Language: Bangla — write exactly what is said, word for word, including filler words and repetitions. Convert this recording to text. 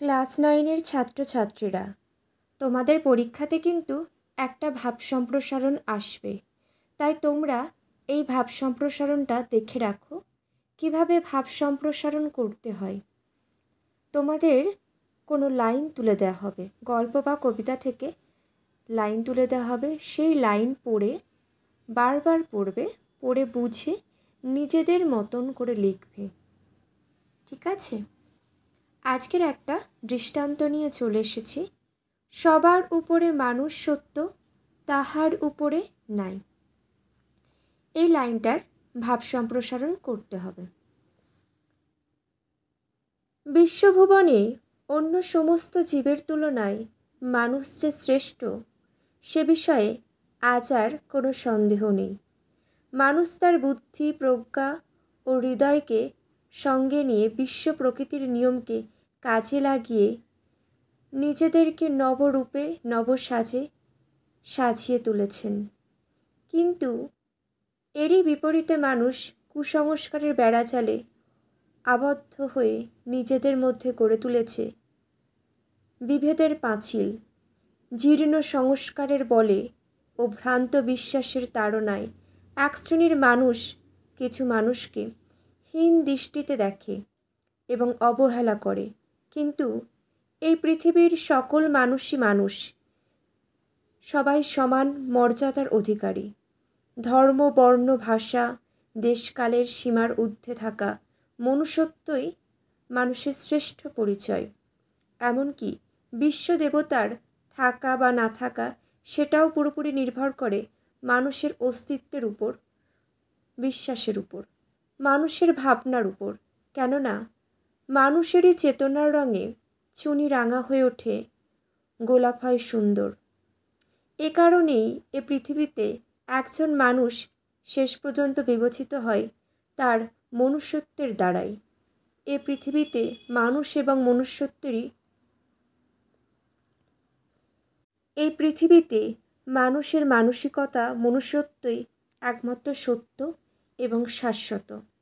ক্লাস নাইনের ছাত্রছাত্রীরা, তোমাদের পরীক্ষাতে কিন্তু একটা ভাব সম্প্রসারণ আসবে। তাই তোমরা এই ভাব সম্প্রসারণটা দেখে রাখো, কিভাবে ভাব সম্প্রসারণ করতে হয়। তোমাদের কোনো লাইন তুলে দেওয়া হবে, গল্প বা কবিতা থেকে লাইন তুলে দেওয়া হবে। সেই লাইন পড়ে বারবার পড়বে, পড়ে বুঝে নিজেদের মতন করে লিখবে। ঠিক আছে? আজকের একটা দৃষ্টান্ত নিয়ে চলে এসেছি। সবার উপরে মানুষ সত্য, তাহার উপরে নাই। এই লাইনটার ভাব সম্প্রসারণ করতে হবে। বিশ্বভুবনে অন্য সমস্ত জীবের তুলনায় মানুষ যে শ্রেষ্ঠ, সে বিষয়ে আজ আর কোনো সন্দেহ নেই। মানুষ তার বুদ্ধি, প্রজ্ঞা ও হৃদয়কে সঙ্গে নিয়ে বিশ্ব প্রকৃতির নিয়মকে কাজে লাগিয়ে নিজেদেরকে নবরূপে নবসাজে সাজিয়ে তুলেছেন। কিন্তু এরই বিপরীতে মানুষ কুসংস্কারের বেড়াজালে আবদ্ধ হয়ে নিজেদের মধ্যে গড়ে তুলেছে বিভেদের পাঁচিল। জীর্ণ সংস্কারের বলে ও ভ্রান্ত বিশ্বাসের তাড়নায় এক শ্রেণীর মানুষ কিছু মানুষকে হীন দৃষ্টিতে দেখে এবং অবহেলা করে। কিন্তু এই পৃথিবীর সকল মানুষই মানুষ, সবাই সমান মর্যাদার অধিকারী। ধর্ম, বর্ণ, ভাষা, দেশকালের সীমার ঊর্ধ্বে থাকা মনুষ্যত্বই মানুষের শ্রেষ্ঠ পরিচয়। এমনকি বিশ্ব দেবতার থাকা বা না থাকা, সেটাও পুরোপুরি নির্ভর করে মানুষের অস্তিত্বের উপর, বিশ্বাসের উপর, মানুষের ভাবনার উপর। কেননা মানুষেরই চেতনার রঙে চুনি রাঙা হয়ে ওঠে, গোলাপ হয় সুন্দর। এ কারণেই এ পৃথিবীতে একজন মানুষ শেষ পর্যন্ত বিবেচিত হয় তার মনুষ্যত্বের দ্বারাই। এ পৃথিবীতে মানুষ এবং মনুষ্যত্বেরই এই পৃথিবীতে মানুষের মানসিকতা, মনুষ্যত্বই একমাত্র সত্য এবং শাশ্বত।